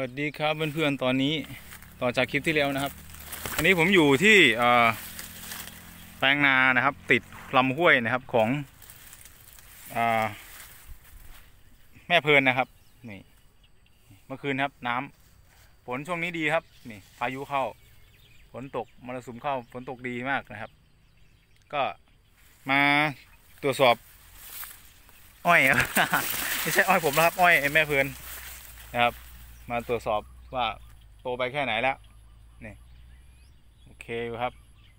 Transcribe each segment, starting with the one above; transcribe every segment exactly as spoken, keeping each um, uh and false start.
วัสดีครับเพื่อนๆตอนนี้ต่อจากคลิปที่แล้วนะครับอันนี้ผมอยู่ที่แปลงนานะครับติดลำห้วยนะครับของแม่เพลินนะครับนี่เมื่อคืนครับน้ำฝนช่วงนี้ดีครับนี่พายุเข้าฝนตกมรสุมเข้าฝนตกดีมากนะครับก็มาตรวจสอบอ้อย ไม่ใช่อ้อยผมนะครับอ้อยแม่เพลินนะครับมาตรวจสอบว่าโตไปแค่ไหนแล้วนี่โอเคอยู่ครับ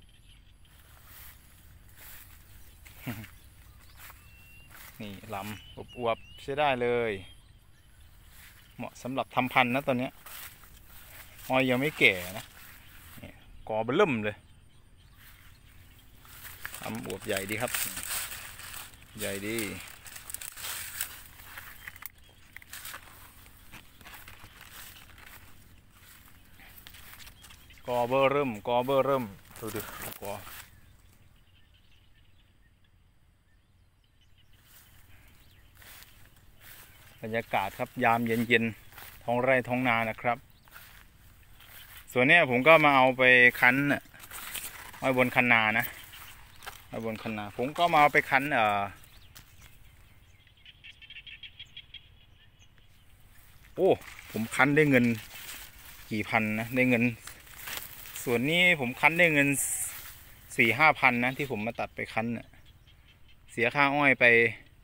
นี่ลำอวบๆใช้ได้เลยเหมาะสำหรับทำพันธุ์นะตอนนี้อ้อยยังไม่แก่นะกอเบิ่มเลยลำอวบใหญ่ดีครับใหญ่ดีกอเบอร์เริ่มกอเบอร์เริ่มดูดิกอบรรยากาศครับยามเย็นๆท้องไร่ท้องนานะครับส่วนนี้ผมก็มาเอาไปคั้นไว้บนคันนานะไว้บนคันนาผมก็มาเอาไปคั้นเอ่อโอ้ผมคั้นได้เงินกี่พันนะได้เงินส่วนนี้ผมคั้นได้เงินสี่ห้าพันนะที่ผมมาตัดไปคั้นเน่ยเสียค่าอ้อยไป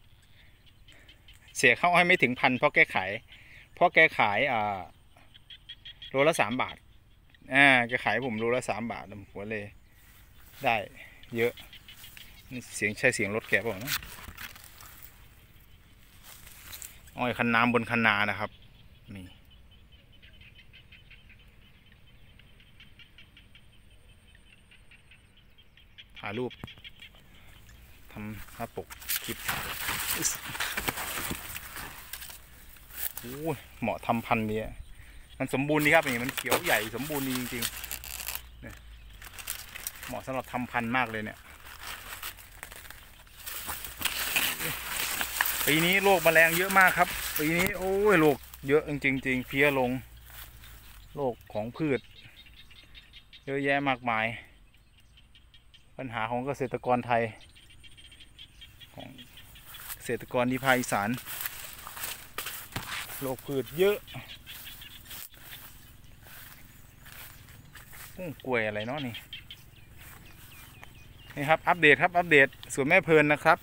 เสียค่าอ้อยไม่ถึงพันเพราะแกขายเพราะแกขายอ่าโลละสามบาทอ่าแกขายผมโลละสามบาทผมเลยได้เยอะเสียงใช่เสียงรถแกป่ะนะอ้อยคันน้ำบนคันนานะครับนี่ถ่ายรูปทำภาพปกคลิปโอ้เหมาะทำพันธุ์นี้มันสมบูรณ์ดีครับนี่มันเขียวใหญ่สมบูรณ์ดีจริงๆเนี่ยเหมาะสำหรับทำพันธุ์มากเลยเนี่ยปีนี้โรคแมลงเยอะมากครับปีนี้โอ้ยโรคเยอะจริงจริงเพี้ยลงโรคของพืชเยอะแยะมากมายปัญหาของเกษตรกรไทยของเกษตรกรที่ภาคอีสานโรคพืชเยอะกล้วยอะไรเนาะนี่นี่ครับอัปเดตครับอัปเดตสวนแม่เพลินนะครับ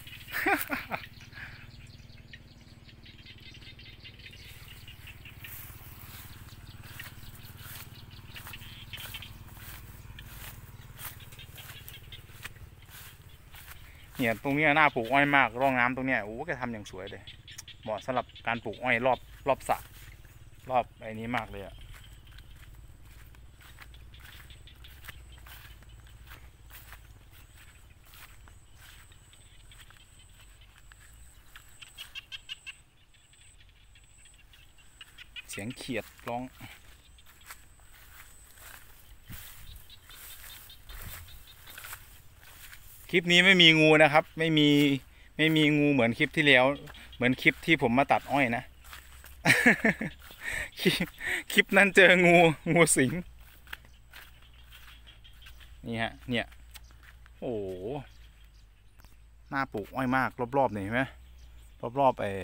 เนี่ยตรงนี้น่าปลูกอ้อยมากร่องน้ำตรงเนี้ยโอ้แกทำอย่างสวยเลยเหมาะสำหรับการปลูกอ้อยรอบรอบสระรอบไอ้นี้มากเลยอะเสียงเขียดร้องคลิปนี้ไม่มีงูนะครับไม่มีไม่มีงูเหมือนคลิปที่แล้วเหมือนคลิปที่ผมมาตัดอ้อยนะ คลิปนั้นเจองูงูสิงนี่ฮะเนี่ยโอ้หน้าปลูกอ้อยมากรอบๆนี่เห็นไหมรอบๆไอ้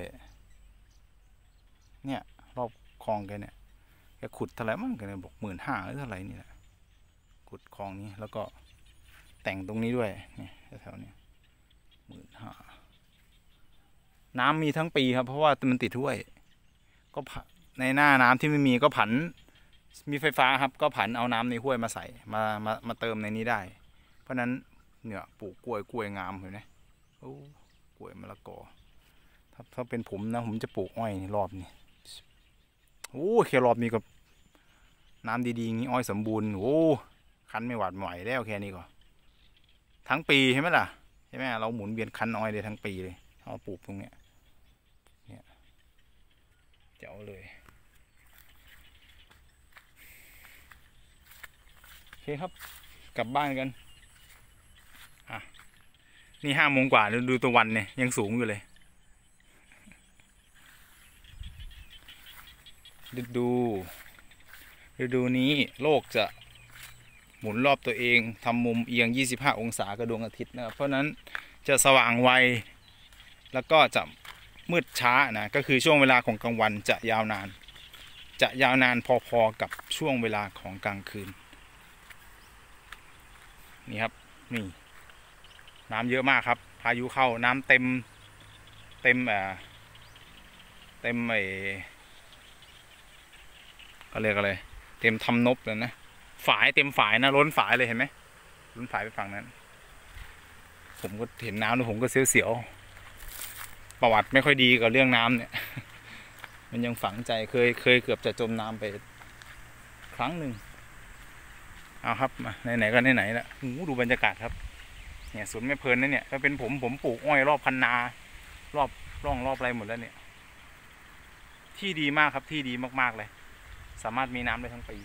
เนี่ยรอบคลองแกเนี่ยแกขุดเท่าไหร่มั่งแกเนี่ยบอกหมื่นห้าหรือเท่าไหร่นี่แหละขุดคลองนี้แล้วก็แต่งตรงนี้ด้วยเนี่ยแถวๆนี้หมื่นห้าน้ำมีทั้งปีครับเพราะว่ามันติดห้วยก็ในหน้าน้ำที่ไม่มีก็ผันมีไฟฟ้าครับก็ผันเอาน้ำในห้วยมาใส่มามามาเติมในนี้ได้เพราะนั้นเนี่ยปลูกกล้วยกล้วยงามเห็นไหมโอ้กล้วยมะละกอถ้าถ้าเป็นผมนะผมจะปลูกอ้อยรอบนี้โอ้แค่รอบนี้ก็น้ำดีๆงี้อ้อยสมบูรณ์โอ้คั้นไม่หวาดไหวแล้วแค่นี้ก็ทั้งปีใช่ไหมล่ะใช่ไหมเราหมุนเวียนคั้นอ้อยเลยทั้งปีเลยเอาปลูกตรงเนี้ยเนี่ยเจ๋วเลยโอเคครับกลับบ้านกันอ่ะนี่ห้าโมงกว่าดูตะวันเนี่ยยังสูงอยู่เลยฤดูฤดูนี้โลกจะหมุนรอบตัวเองทำมุมเอียงยี่สิบห้าองศากับดวงอาทิตย์นะครับเพราะนั้นจะสว่างไวแล้วก็จะมืดช้านะก็คือช่วงเวลาของกลางวันจะยาวนานจะยาวนานพอๆกับช่วงเวลาของกลางคืนนี่ครับนี่น้ำเยอะมากครับพายุเข้าน้ำเต็มเต็มเอ่อเต็มไอ้ก็เรียกอะไรเต็มทำนบเลยนะฝายเต็มฝายนะล้นฝายเลยเห็นไหมล้นฝายไปฝั่งนั้นผมก็เห็นน้ำแล้วผมก็เสียวๆประวัติไม่ค่อยดีกับเรื่องน้ำเนี่ยมันยังฝังใจเคยเคยเกือบจะจมน้ำไปครั้งหนึ่งเอาครับมาไหนๆก็ไหนๆละหูดูบรรยากาศครับเนี่ยสวนไม่เพลินนะเนี่ยถ้าเป็นผมผมปลูกอ้อยรอบคันนารอบร่องรอบอะไรหมดแล้วเนี่ยที่ดีมากครับที่ดีมากๆเลยสามารถมีน้ำได้ทั้งปี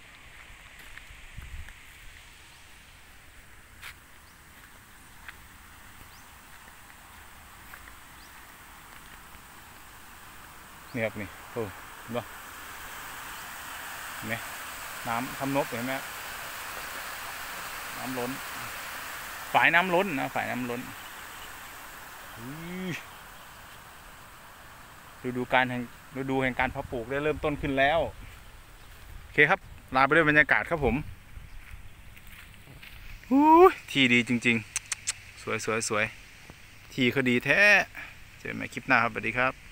นี่ครับนี่โอ้เห็นปะเห็นไหมน้ำทำนบเห็นไหมน้ำล้นฝ่ายน้ำล้นนะฝ่ายน้ำล้นฤดูการแห่งฤดูแห่งการเพาะปลูกได้เริ่มต้นขึ้นแล้วโอเคครับลาไปด้วยบรรยากาศครับผมที่ดีจริงๆสวยสวยสวยที่เขาดีแท้เจอกันใหม่คลิปหน้าครับสวัสดีครับ